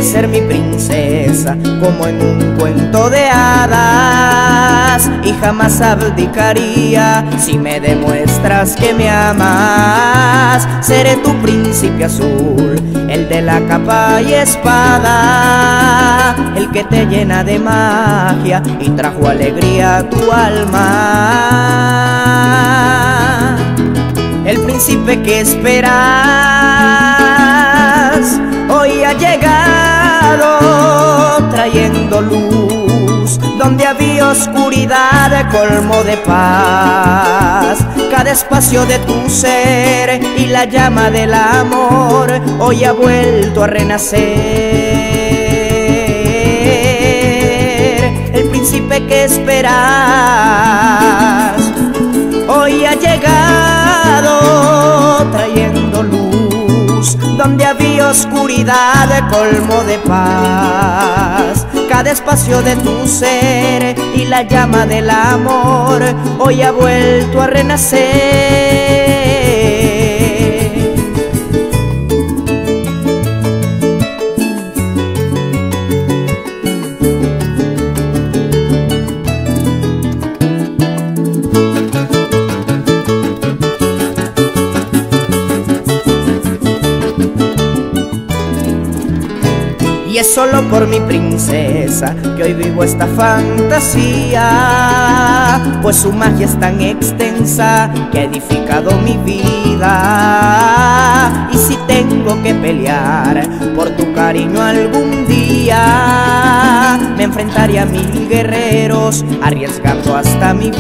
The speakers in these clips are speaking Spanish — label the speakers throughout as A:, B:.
A: quieres ser mi princesa, como en un cuento de hadas, y jamás abdicaría si me demuestras que me amas. Seré tu príncipe azul, el de la capa y espada, el que te llena de magia y trajo alegría a tu alma. El príncipe que esperas hoy ha llegado, trayendo luz donde había oscuridad, colmo de paz. Cada espacio de tu ser y la llama del amor hoy ha vuelto a renacer. El príncipe que esperas hoy ha llegado, trayendo luz donde había oscuridad, colmo de paz. Cada espacio de tu ser y la llama del amor hoy ha vuelto a renacer. Y es solo por mi princesa que hoy vivo esta fantasía, pues su magia es tan extensa que ha edificado mi vida. Y si tengo que pelear por tu cariño algún día, me enfrentaré a 1000 guerreros, arriesgando hasta mi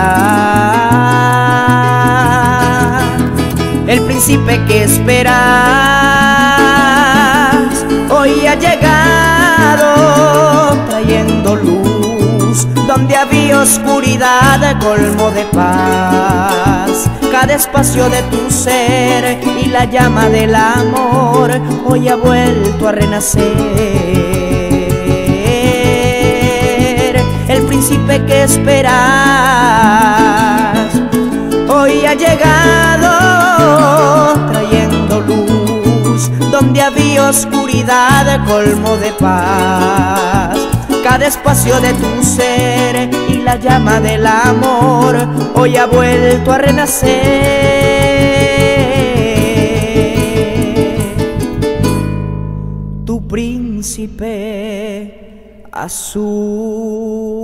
A: vida. El príncipe que esperas hoy ha llegado, trayendo luz donde había oscuridad, colmo de paz. Cada espacio de tu ser y la llama del amor hoy ha vuelto a renacer. El príncipe que esperas hoy ha llegado, trayendo luz donde había oscuridad, colmo de paz. Cada espacio de tu ser y la llama del amor hoy ha vuelto a renacer. Tu príncipe azul.